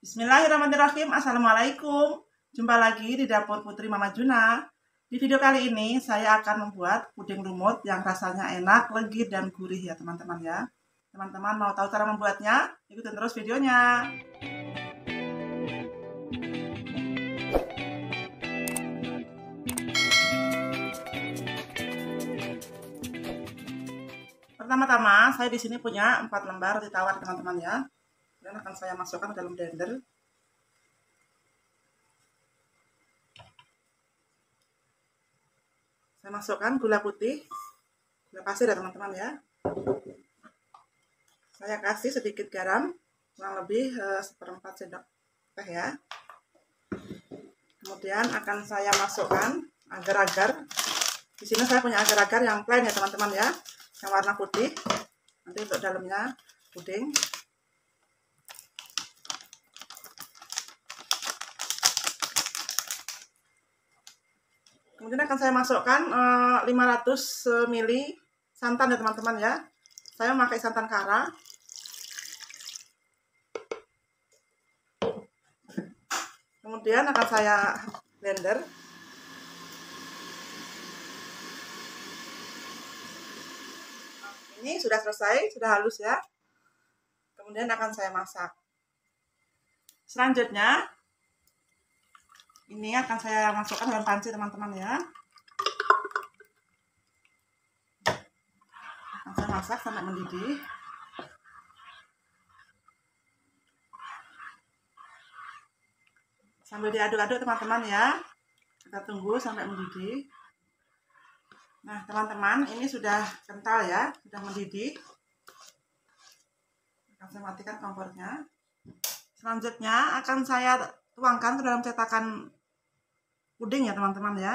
Bismillahirrahmanirrahim. Assalamualaikum. Jumpa lagi di dapur Putri Mama Juna. Di video kali ini saya akan membuat puding lumut yang rasanya enak, legit, dan gurih ya teman-teman ya. Teman-teman mau tahu cara membuatnya? Ikutin terus videonya. Pertama-tama saya di sini punya 4 lembar roti tawar teman-teman ya. Dan akan saya masukkan ke dalam blender. Saya masukkan gula putih, gula pasir ya teman-teman ya. Saya kasih sedikit garam, kurang lebih 1/4 sendok teh ya. Kemudian akan saya masukkan agar-agar. Di sini saya punya agar-agar yang plain ya teman-teman ya, yang warna putih. Nanti untuk dalamnya puding. Kemudian akan saya masukkan 500 ml santan ya teman-teman ya. Saya memakai santan kara. Kemudian akan saya blender. Ini sudah selesai, sudah halus ya. Kemudian akan saya masak. Selanjutnya ini akan saya masukkan dalam panci teman-teman ya. Akan saya masak sampai mendidih. Sambil diaduk-aduk teman-teman ya. Kita tunggu sampai mendidih. Nah teman-teman, ini sudah kental ya, sudah mendidih. Akan saya matikan kompornya. Selanjutnya akan saya tuangkan ke dalam cetakan puding ya teman-teman ya.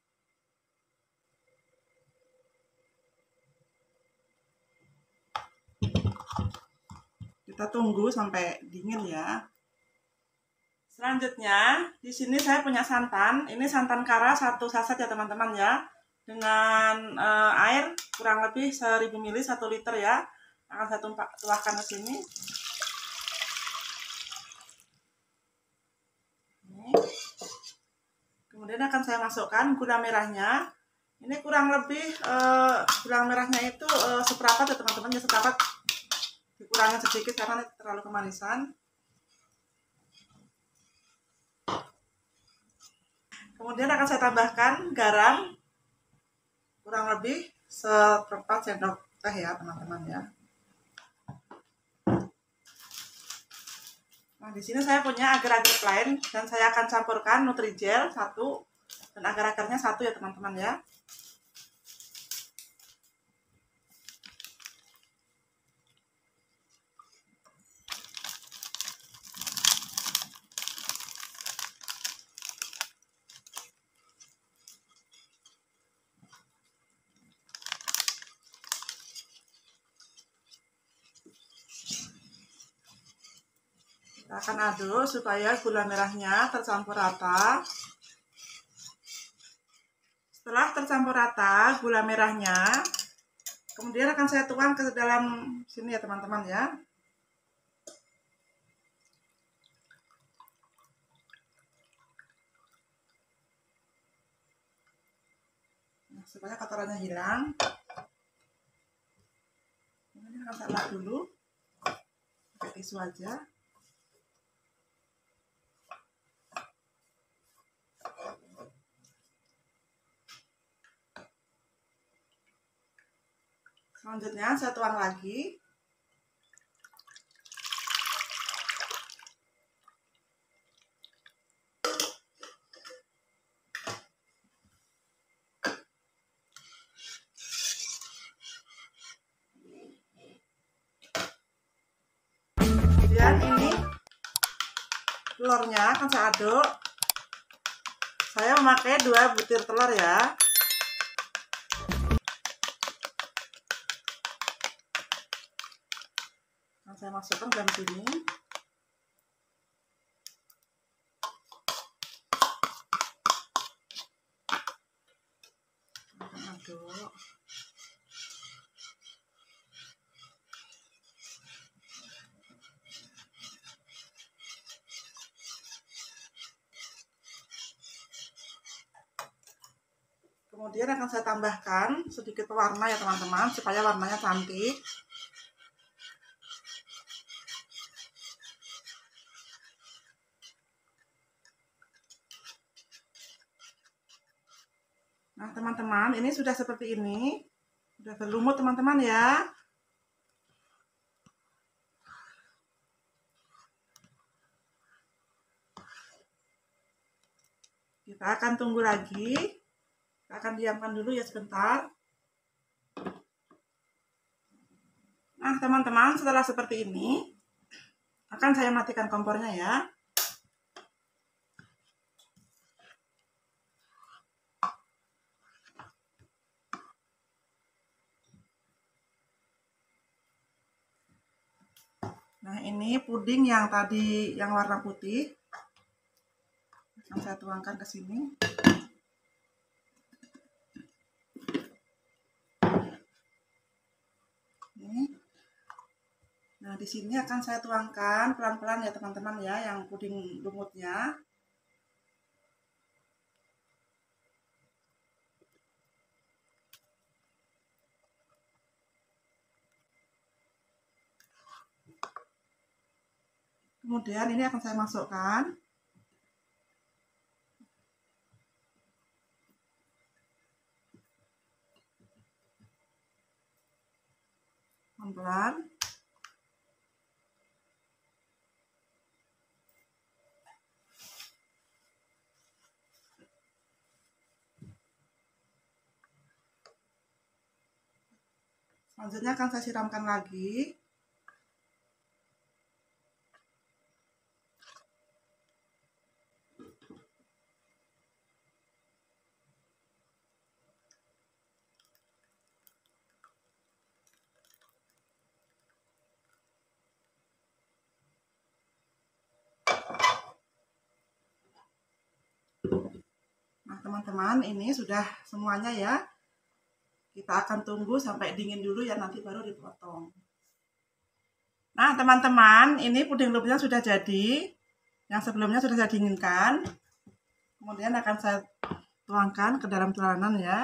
Kita tunggu sampai dingin ya. Selanjutnya di sini saya punya santan. Ini santan kara 1 saset ya teman-teman ya. Dengan air kurang lebih 1000 ml 1 liter ya. Akan saya tuangkan ke sini. Kemudian akan saya masukkan gula merahnya. Ini kurang lebih gula merahnya itu seperempat ya teman-teman ya, seperempat. Dikurangin sedikit karena terlalu kemanisan. Kemudian akan saya tambahkan garam kurang lebih 1/4 sendok teh ya teman-teman ya. Nah di sini saya punya agar-agar plain dan saya akan campurkan Nutrijel 1 dan agar-agarnya 1 ya teman-teman ya. Kita akan aduk supaya gula merahnya tercampur rata. Setelah tercampur rata gula merahnya, kemudian akan saya tuang ke dalam sini ya teman-teman ya. Nah, supaya kotorannya hilang. Kemudian akan saya lap dulu pakai tisu aja. Selanjutnya saya tuang lagi. Kemudian ini telurnya akan saya aduk. Saya memakai 2 butir telur ya. Saya masukkan ke dalam sini. Aduk. Kemudian akan saya tambahkan sedikit pewarna ya teman-teman, supaya warnanya cantik. Nah teman-teman, ini sudah seperti ini, sudah berlumut teman-teman ya. Kita akan tunggu lagi, kita akan diamkan dulu ya sebentar. Nah teman-teman, setelah seperti ini akan saya matikan kompornya ya. Nah ini puding yang tadi yang warna putih akan saya tuangkan ke sini. Nah, di sini akan saya tuangkan pelan-pelan ya teman-teman ya, yang puding lumutnya. Kemudian ini akan saya masukkan. Pelan-pelan. Selanjutnya akan saya siramkan lagi. Nah teman-teman, ini sudah semuanya ya. Kita akan tunggu sampai dingin dulu ya, nanti baru dipotong. Nah teman-teman, ini puding lumutnya sudah jadi. Yang sebelumnya sudah saya dinginkan. Kemudian akan saya tuangkan ke dalam tulanan ya.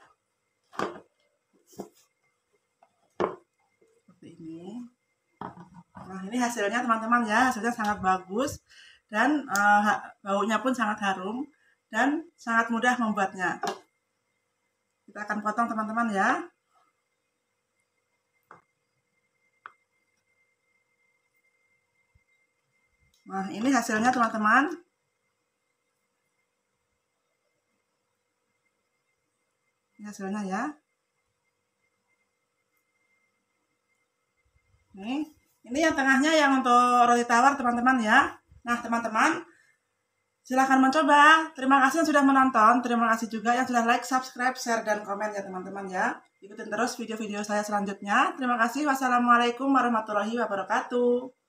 Seperti ini. Nah ini hasilnya teman-teman ya, hasilnya sangat bagus. Dan baunya pun sangat harum. Dan sangat mudah membuatnya. Kita akan potong teman-teman ya. Nah ini hasilnya teman-teman. Ini hasilnya ya. Ini yang tengahnya yang untuk roti tawar teman-teman ya. Nah teman-teman, silahkan mencoba. Terima kasih yang sudah menonton. Terima kasih juga yang sudah like, subscribe, share, dan komen ya teman-teman ya. Ikutin terus video-video saya selanjutnya. Terima kasih. Wassalamualaikum warahmatullahi wabarakatuh.